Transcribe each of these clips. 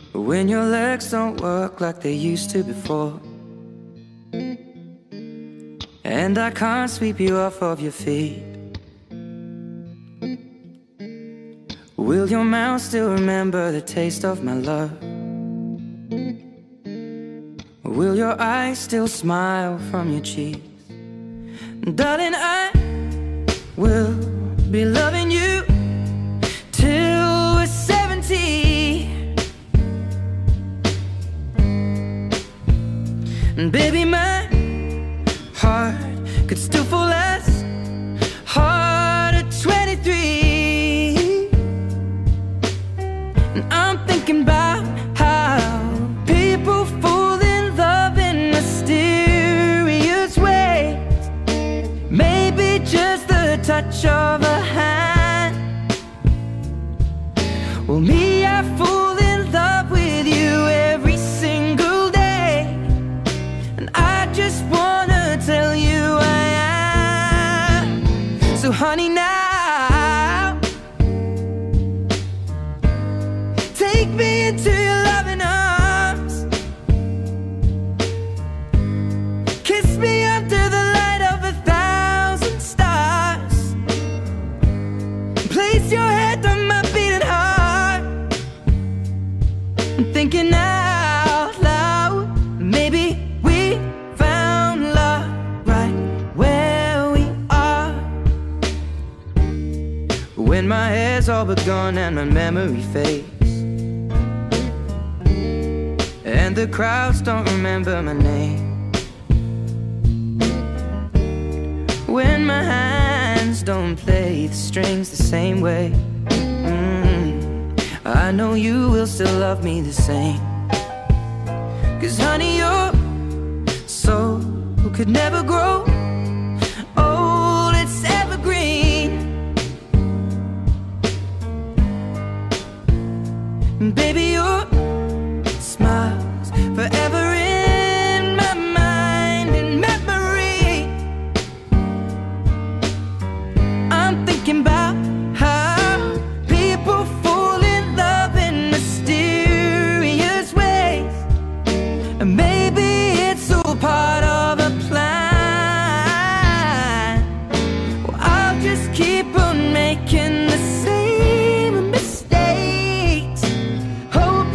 when your legs don't work like they used to before, and I can't sweep you off of your feet. Will your mouth still remember the taste of my love? Will your eyes still smile from your cheeks? Darling, I will be loving you till we're 70. And baby, my heart could still fall as hard at 23. And I'm thinking about how people fall in love in mysterious ways. Maybe just the touch of a hand. Well, me, I fall in love with you every single day, and I just wanna tell you I am. So honey, now take me into your loving arms. Kiss me under the light of 1,000 stars. Place your head on my beating heart. I'm thinking out loud, maybe we found love right where we are. When my hair's all but gone and my memory fades, and the crowds don't remember my name, when my hands don't play the strings the same way, I know you will still love me the same. 'Cause honey, your soul could never grow old, it's evergreen. And baby, your smile's forever in my mind and memory. I'm thinking about how people fall in love in mysterious ways, and maybe it's all part of a plan. Well, I'll just keep on making the same mistakes, hope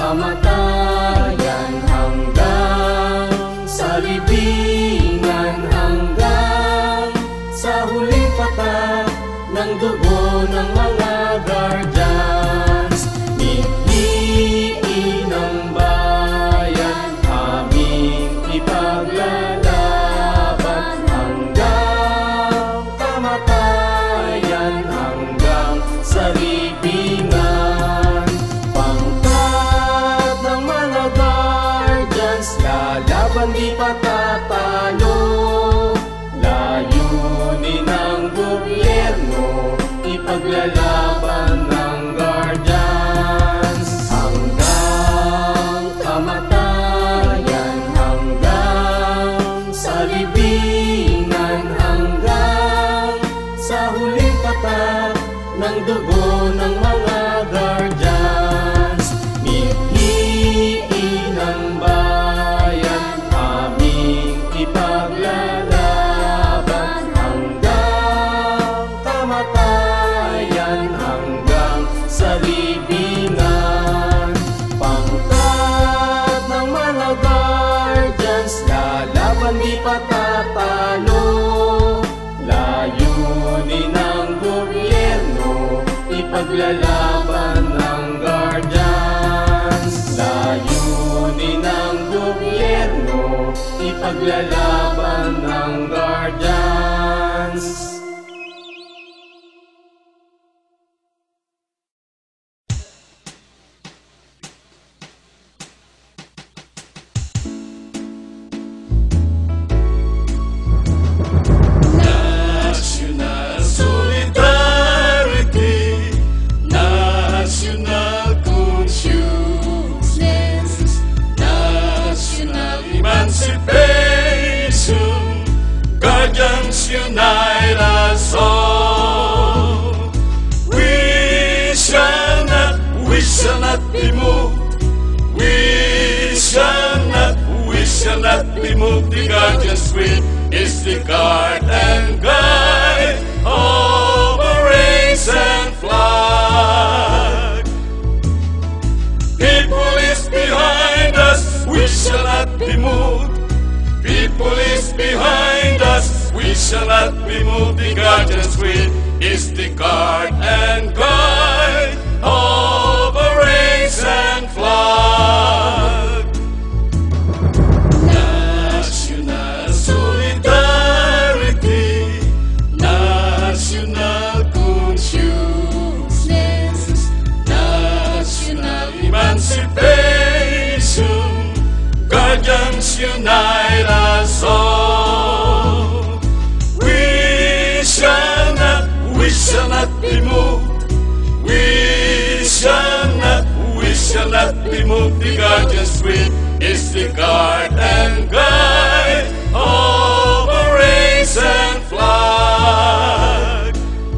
kamatayan hanggang sa libingan, hanggang sa huling patak ng dugo ng mga guardians. Mithiin ng bayan, aming ipaglalaban hanggang kamatayan, hanggang sa libingan. Pangkat ng mga guardians, lalaban di patatalo. Layunin ng gobyerno, ipaglalaban ng guardians hanggang kamatayan, hanggang sa libingan, hanggang sa huling patak ng dugo ng mga guardians. Mithiin ng bayan, aming ipaglalaban hanggang kamatayan, hanggang sa libingan. Pangkat ng mga guardians, lalaban di patatalo. Layunin ng gobyerno, ipaglalaban ng guardians. Layunin ng gobyerno, ipaglalaban ng guardians. National solidarity, national consciousness, national emancipation, guardians unite us all. We shall not be moved. We shall not be moved. The guardian's will is the guard and guide over race and flag. People is behind us, we shall not be moved. People is behind us, we shall not be moved. The guardian's will is the guard and guide over race and flag. National solidarity, national consciousness, national emancipation, guardians unite us all. We shall not be moved. We shall not be moved. The guardian's will is the guard and guide over race and flag.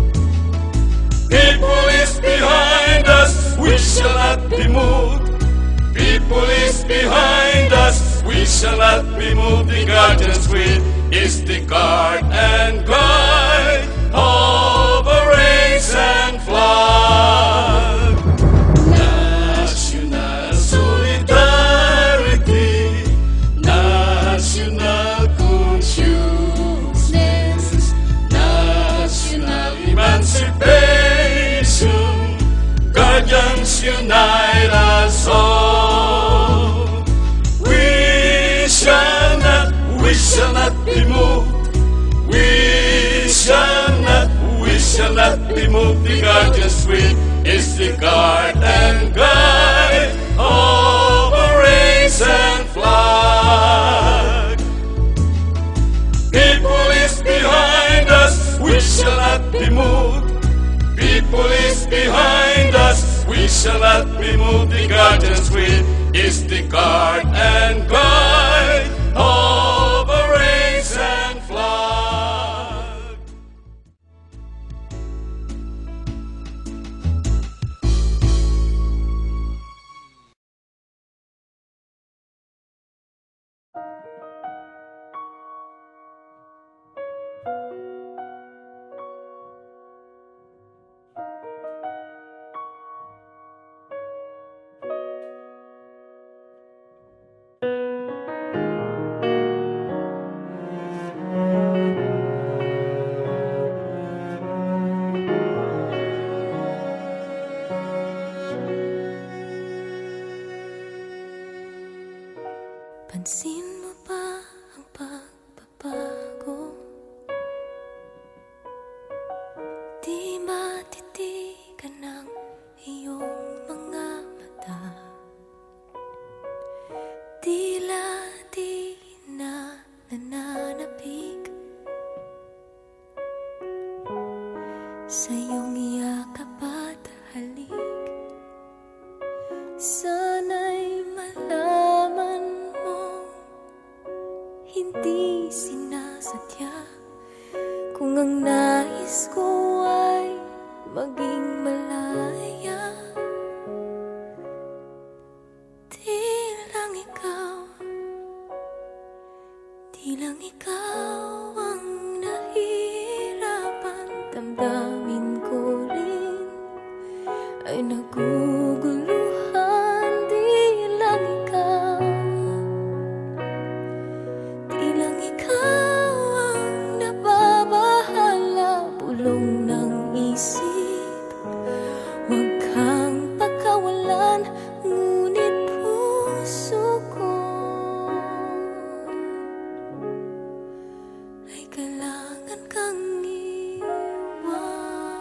People is behind us, we shall not be moved. People is behind us, we shall not be moved. The guardian's will is the guard and guide over race and flag. National solidarity, national consciousness, national emancipation, guardians unite us all. We shall not be moved. We shall not be moved. The guardian's will is the guard and guide over race and flag. People is behind us, we shall not be moved. People is behind us, we shall not be moved. The guardian's will is the guard and guide over race and flag. Pansin mo ba ang pagbabago? Di matitigan ng iyong mga mata. Tila di na nananapig sa iyong yakap at halik. Sana'y malaman mo, hindi sinasadya. Kung ang nais ko ay maging malaya, di lang ikaw ang nahihirapan. Damdamin ko rin ay naguguluhan. Di lang ikaw ang nababahala. Bulong ng isip, huwag kang pagkawalan, ngunit puso ko ay kailangan kang iwan.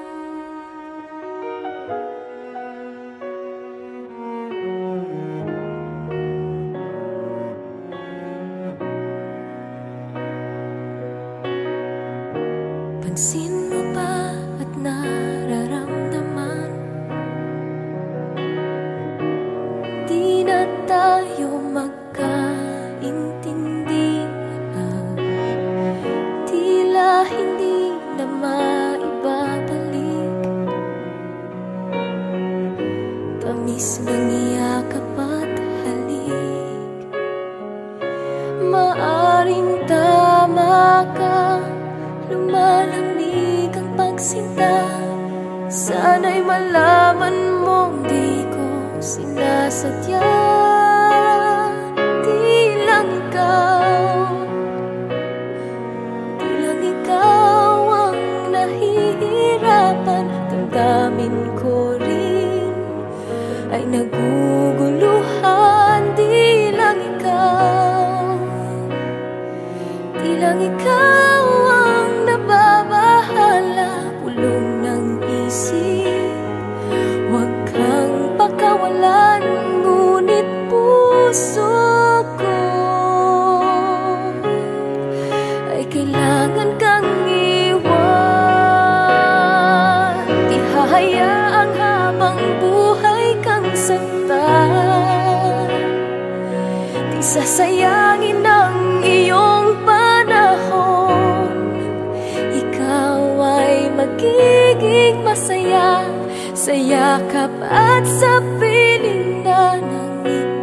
Pansin mo ba at nararamdaman? Di na tayo magkaintindihan. Tila hindi na maibabalik tamis ng yakap at halik. Maaring tama ka, lumalamig ang pagsinta. Sana'y malaman mong di ko sinasadya. Di lang ikaw ang nahihirapan. Damdamin ko rin ay naguguluhan. Di lang ikaw ang nababahala. Bulong ng isip, huwag kang pakawalan, ngunit puso ko ay kailangan kang iwan. Di hahayaang habang buhay kang saktan. Di sasayangin ang iyong panahon. Ikaw ay magiging masaya sa yakap at sa piling na ng